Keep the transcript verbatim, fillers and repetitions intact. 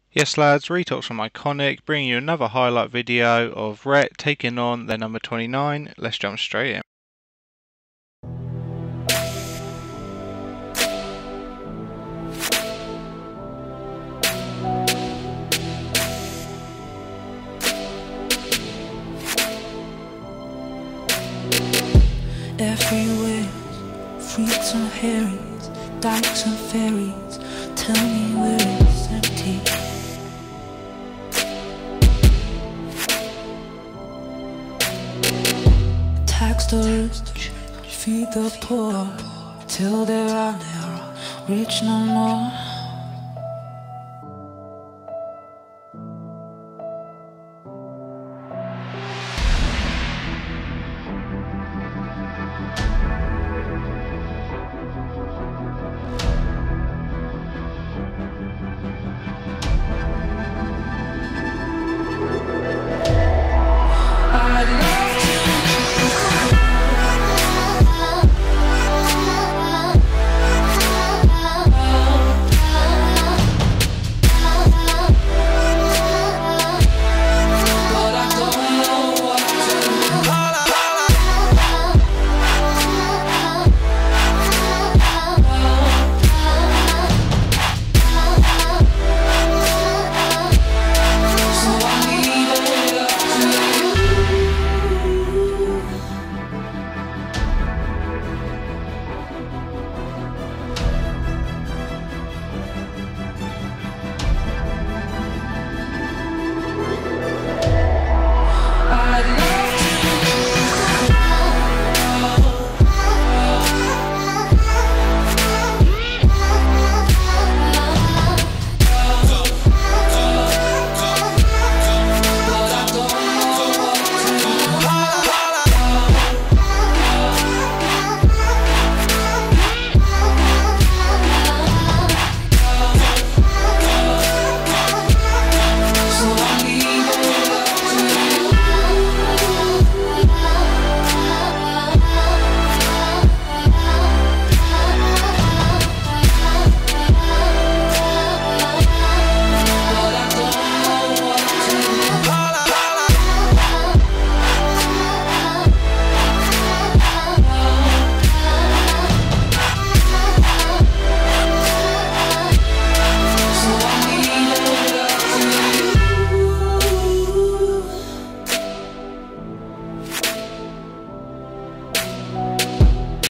Yes lads, Retalks from iKonik, bringing you another highlight video of Rhett taking on their number twenty-nine. Let's jump straight in. Everywhere, freaks and harries, dykes and fairies, tell me where it's empty. Tax the rich, feed the poor, till there are no rich no more.